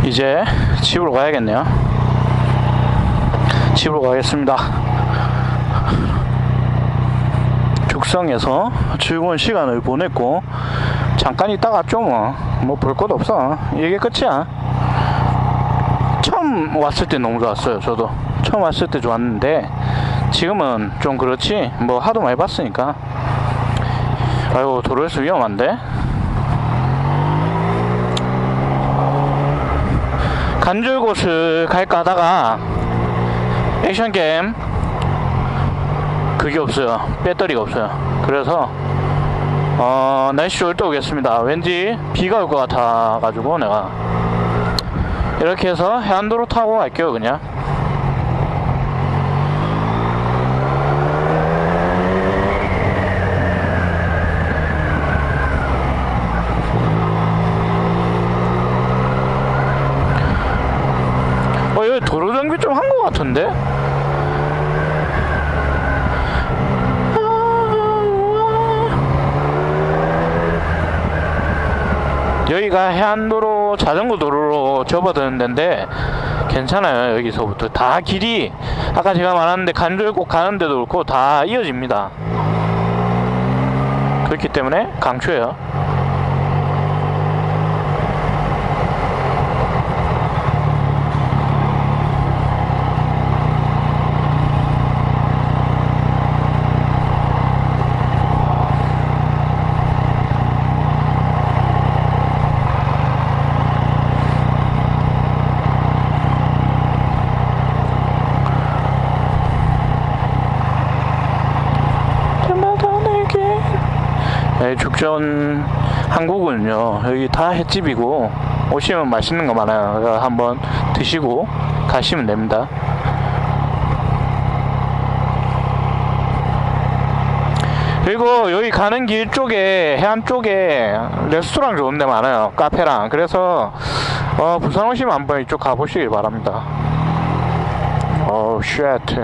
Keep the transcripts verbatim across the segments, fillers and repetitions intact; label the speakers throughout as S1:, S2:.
S1: 이제 집으로 가야겠네요. 집으로 가겠습니다. 죽성에서 즐거운 시간을 보냈고 잠깐 있다가 좀 뭐 볼 것 없어. 이게 끝이야. 처음 왔을 때 너무 좋았어요. 저도 처음 왔을 때 좋았는데 지금은 좀 그렇지. 뭐 하도 많이 봤으니까. 아이고, 도로에서 위험한데. 간줄곳을 갈까 하다가 액션게임 그게 없어요. 배터리가 없어요. 그래서 어 날씨 좋을 때 오겠습니다. 왠지 비가 올 것 같아 가지고 내가 이렇게 해서 해안도로 타고 갈게요. 그냥 어 여기 도로 정비 좀 한 것 같은데. 여기가 해안도로 자전거 도로로 접어드는 데인데 괜찮아요. 여기서부터 다 길이 아까 제가 말했는데 간절곡 가는 데도 그렇고 다 이어집니다. 그렇기 때문에 강추해요. 네, 죽전 한국은요 여기 다 횟집이고 오시면 맛있는 거 많아요. 한번 드시고 가시면 됩니다. 그리고 여기 가는 길 쪽에 해안 쪽에 레스토랑 좋은 데 많아요. 카페랑. 그래서 어, 부산 오시면 한번 이쪽 가보시길 바랍니다. 어우 쉣.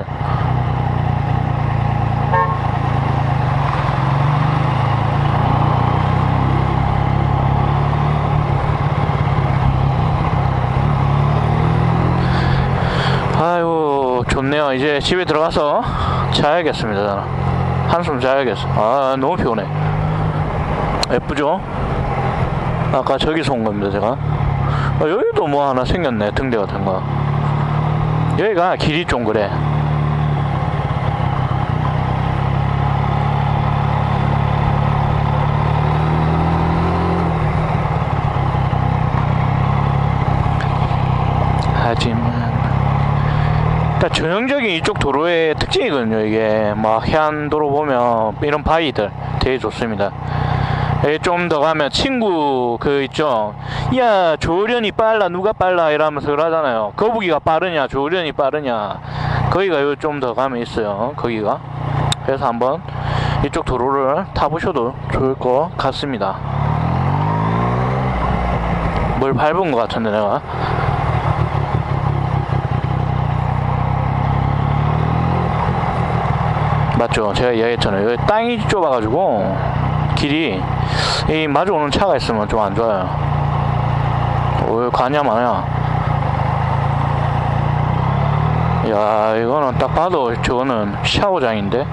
S1: 아이고 좋네요. 이제 집에 들어가서 자야겠습니다. 한숨 자야겠어. 아 너무 피곤해. 예쁘죠? 아까 저기서 온 겁니다 제가. 아, 여기도 뭐 하나 생겼네. 등대 같은 거. 여기가 길이 좀 그래. 하지만 전형적인 이쪽 도로의 특징이거든요. 이게 막 해안도로 보면 이런 바위들 되게 좋습니다. 좀 더 가면 친구 그 있죠. 야 조련이 빨라 누가 빨라 이러면서 그러잖아요. 거북이가 빠르냐 조련이 빠르냐. 거기가 요 좀 더 가면 있어요. 거기가. 그래서 한번 이쪽 도로를 타보셔도 좋을 것 같습니다. 뭘 밟은 것 같은데 내가. 맞죠? 제가 이야기했잖아요. 여기 땅이 좁아가지고 길이 이 마주 오는 차가 있으면 좀 안 좋아요. 왜 가냐 마냐. 야 이거는 딱 봐도 저거는 샤워장인데.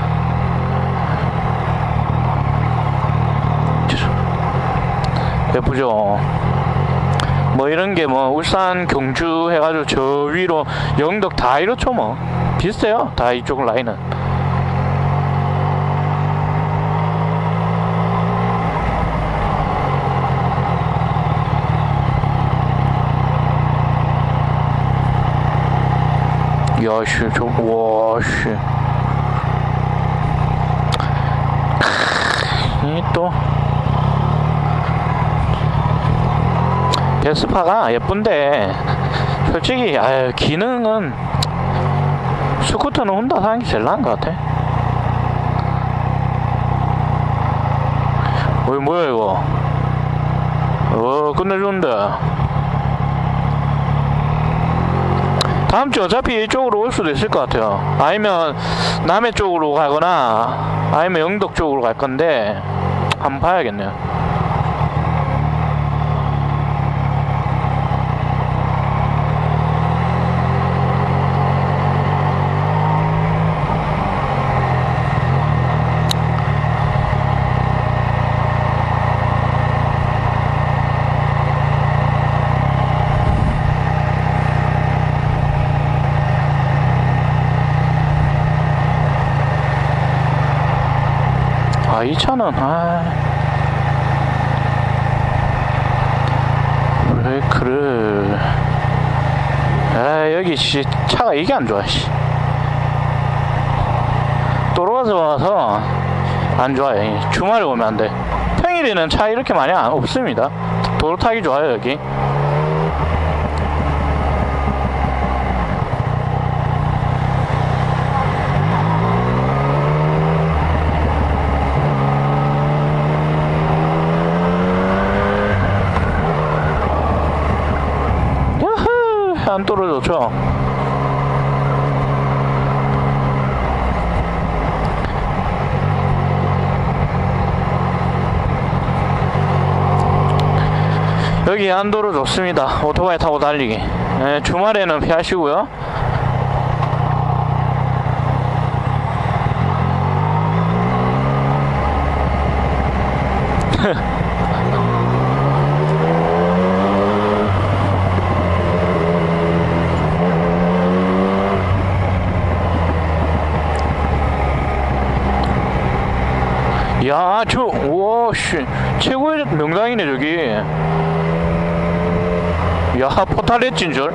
S1: 예쁘죠? 뭐 이런 게 뭐 울산 경주 해가지고 저 위로 영덕 다 이렇죠. 뭐 비슷해요. 다 이쪽 라인은. 야씨 저 와씨 이 또 베스파가 예쁜데 솔직히 아유 기능은 스쿠터는 혼다 사는 게 제일 나은 것 같아. 어이 뭐야 이거. 어 끝내주는데. 다음주 어차피 이쪽으로 올 수도 있을 것 같아요. 아니면 남해 쪽으로 가거나 아니면 영덕 쪽으로 갈 건데 한번 봐야겠네요. 이 차는 아 브레이크를 아 여기 씨 차가 이게 안 좋아 씨. 도로가서 와서 안 좋아요. 주말에 오면 안 돼. 평일에는 차 이렇게 많이 안 없습니다. 도로 타기 좋아요 여기. 야호 안 떨어졌죠. 여기 안도로 좋습니다. 오토바이 타고 달리기. 네, 주말에는 피하시고요. 야, 저, 오, 씨, 최고의 명당이네, 저기. 야, 포탈렛진 줄.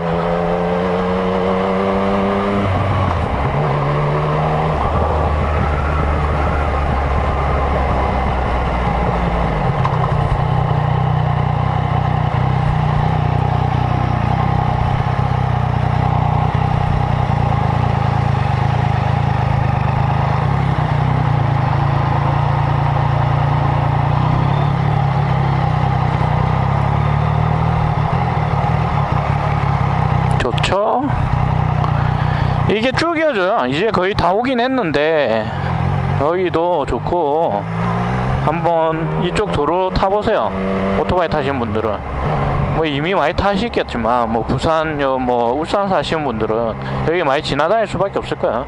S1: 좋죠. 이게 쭉 이어져요. 이제 거의 다 오긴 했는데 여기도 좋고 한번 이쪽 도로 타보세요. 오토바이 타시는 분들은 뭐 이미 많이 타시겠지만 뭐 부산 뭐 울산 사시는 분들은 여기 많이 지나다닐 수밖에 없을 거야.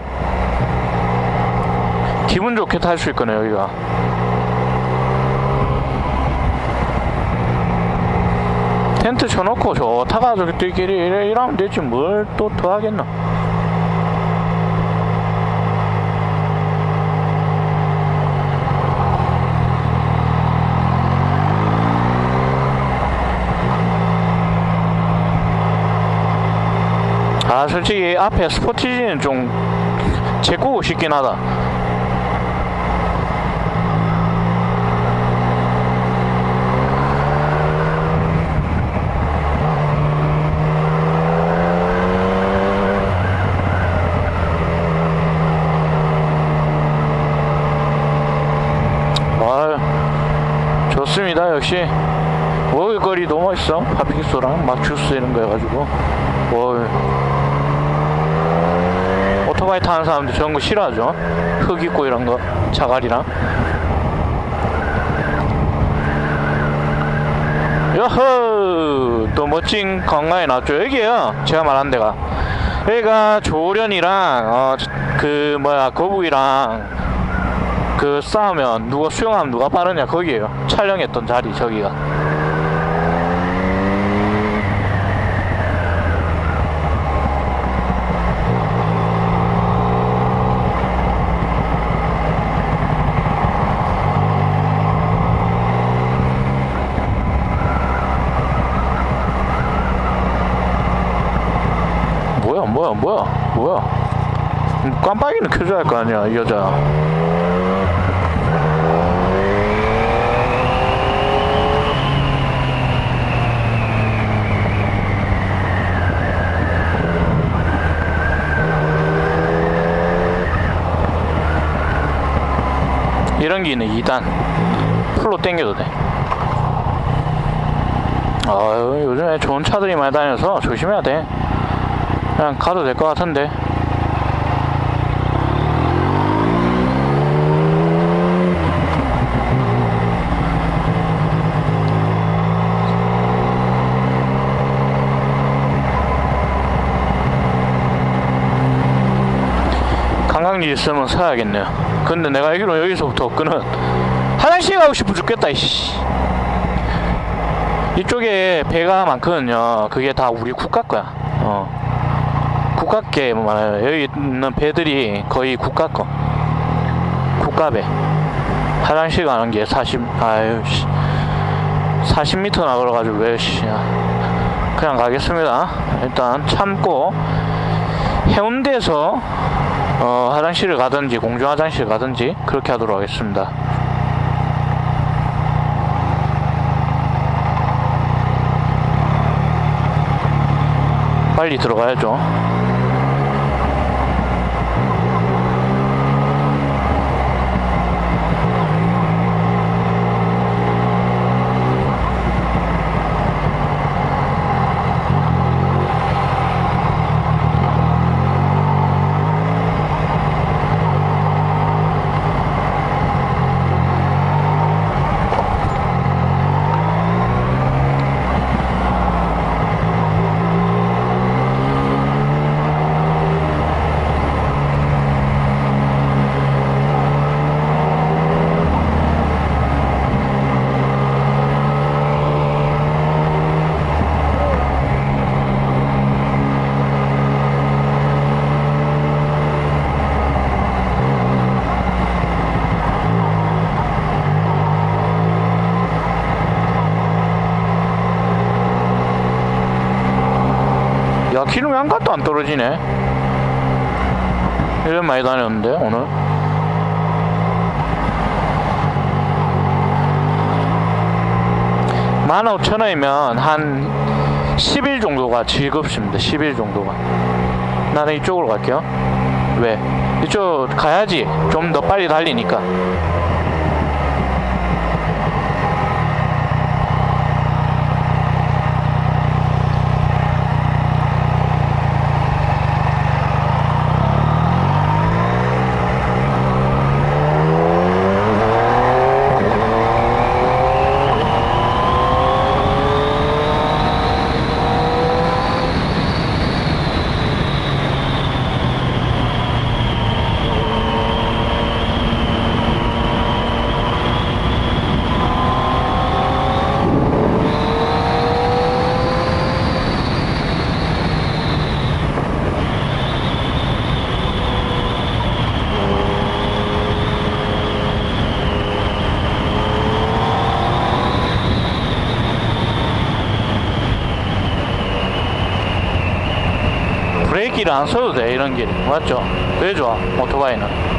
S1: 기분 좋게 탈 수 있거든요 여기가. 텐트 쳐놓고 좋다가 저기들끼리 이래 이러면 되지 뭘 또 더 하겠나. 아 솔직히 앞에 스포티지는 좀 제꾸고 싶긴 하다. 좋습니다. 역시 먹을거리 너무 맛있어. 팥빙수랑 막 주스 이런 거 해가지고. 뭘 오토바이 타는 사람들 저런 거 싫어하죠. 흙 있고 이런 거 자갈이랑. 여허 또 멋진 관광에 나왔죠. 여기에요 제가 말한 데가. 여기가 조련이랑 어, 그 뭐야 거북이랑 그 싸우면 누가 수영하면 누가 빠르냐 거기에요. 촬영했던 자리 저기가. 뭐야 뭐야 뭐야 뭐야 깜빡이는 켜줘야 할 거 아니야 이 여자. 이런 게 있네. 이 단 풀로 당겨도 돼. 아유 요즘에 좋은 차들이 많이 다녀서 조심해야 돼. 그냥 가도 될 것 같은데. 관광지 있으면 사야겠네요. 근데 내가 알기로 여기서부터 끄는 화장실 가고 싶어 죽겠다 이씨. 이쪽에 배가 많거든요. 그게 다 우리 국가 거야. 어 국가께 많아요. 여기 있는 배들이 거의 국가 거 국가배. 화장실 가는 게 사십, 아유, 씨. 사십 미터 나가가지고 왜, 씨. 그냥 가겠습니다. 일단 참고, 해운대에서, 어, 화장실을 가든지, 공중 화장실 가든지, 그렇게 하도록 하겠습니다. 빨리 들어가야죠. 야, 기름이 한 칸도 안 떨어지네. 이런 많이 다녔는데 오늘. 만 오천 원이면 한 십 일 정도가 즐겁습니다. 십 일 정도가. 나는 이쪽으로 갈게요. 왜? 이쪽 가야지 좀 더 빨리 달리니까. 브레이크를 안 써도 돼, 이런 길. 맞죠? 되게 좋아, 오토바이는.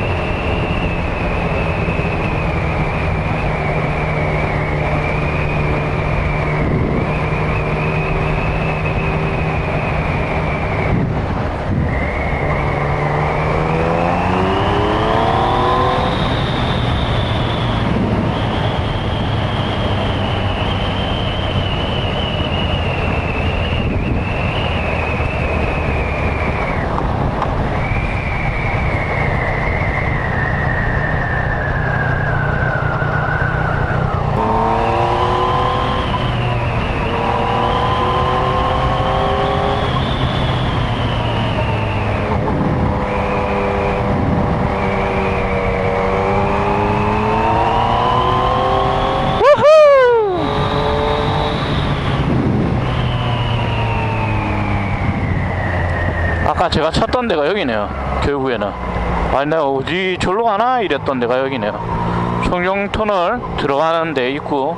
S1: 아까 제가 찾던 데가 여기네요. 결국에는. 아니 내가 어디 절로 가나 이랬던 데가 여기네요. 청정터널 들어가는 데 입구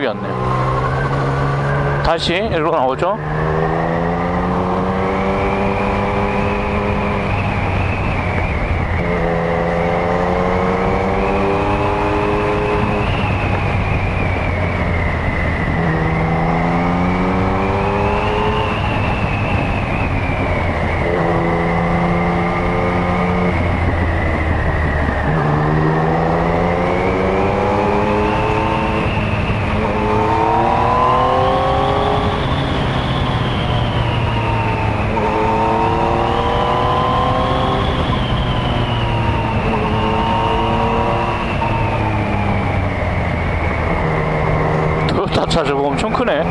S1: 이쪽이었네요. 다시 일로 나오죠. 차 저거 엄청 크네.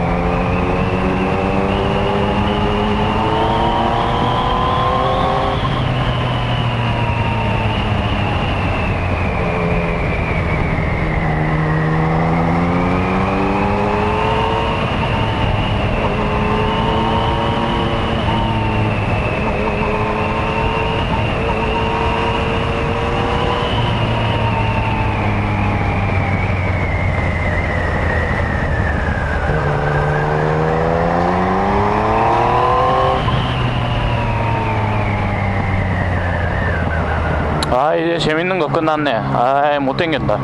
S1: 아, 이제 재밌는 거 끝났네. 아이, 못 땡긴다.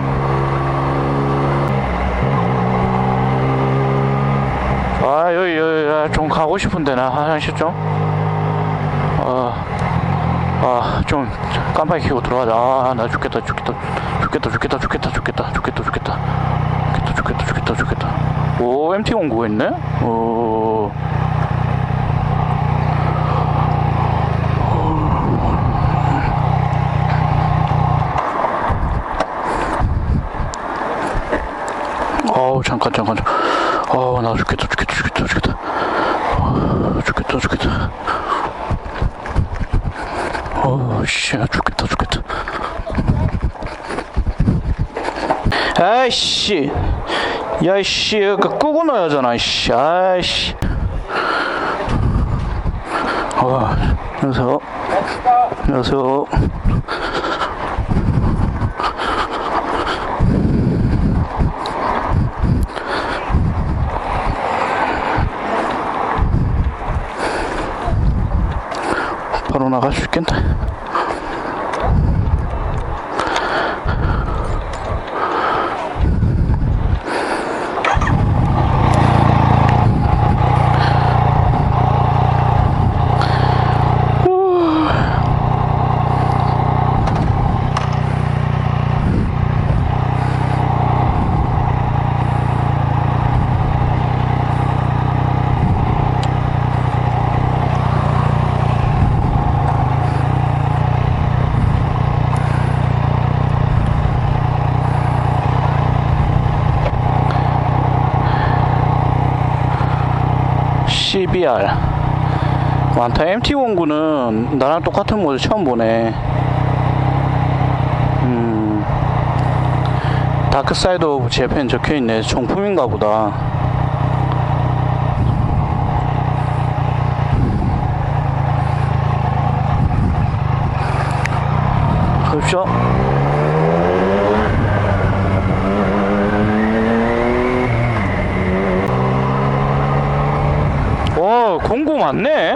S1: 아, 여기, 여기, 좀 가고 싶은데, 나 화장실 좀. 아, 아, 좀 깜빡이 켜고 들어가자. 아, 나 죽겠다, 죽겠다, 죽겠다, 죽겠다, 죽겠다, 죽겠다, 죽겠다, 죽겠다, 죽겠다, 죽겠다, 죽겠다, 죽겠다. 오, 엠티 공구가 있네? 오. 어우, 잠깐, 잠깐, 잠깐. 어우, 나 죽겠다, 죽겠다, 죽겠다, 죽겠다. 어, 죽겠다, 죽겠다. 어우, 씨, 죽겠다, 죽겠다. 아이씨. 야이씨, 그 끄고 넣어야 하잖아, 이씨. 아이씨. 어, 안녕하세요. 안녕하세요. 바로 나갈 수 있겠네. 씨비알 많다. 엠티 원구는 나랑 똑같은 모델 처음 보네. 음, 다크사이드 오브 재팬 적혀있네. 정품인가 보다. 그렇죠? 와, 공구 맞네?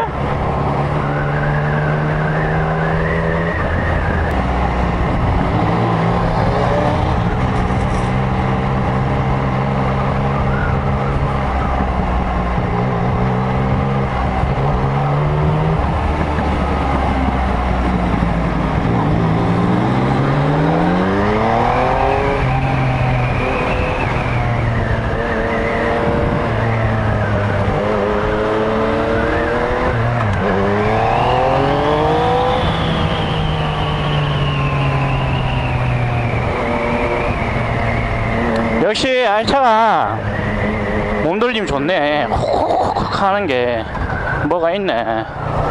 S1: 역시 알차가 몸돌림 좋네. 콕콕콕 하는 게 뭐가 있네.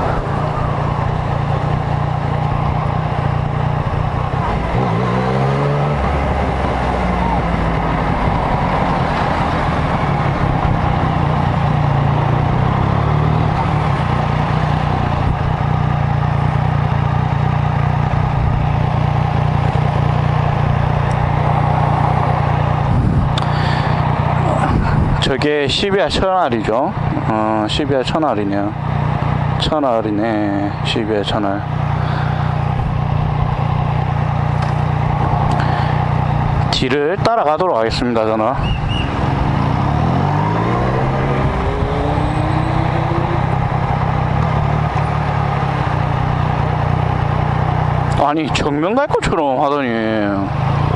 S1: 저게 씨비알 천알이죠. 어, 씨비알 천알이네요. 천알이네. 씨비알 천알. 뒤를 따라가도록 하겠습니다, 저는. 아니, 정면 갈 것처럼 하더니.